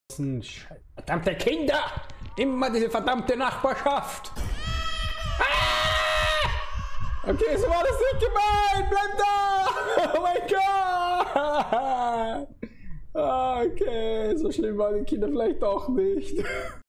Verdammte Kinder! Immer diese verdammte Nachbarschaft! Ah! Okay, so war das nicht gemeint! Bleib da! Oh mein Gott! Okay, so schlimm waren die Kinder vielleicht doch nicht.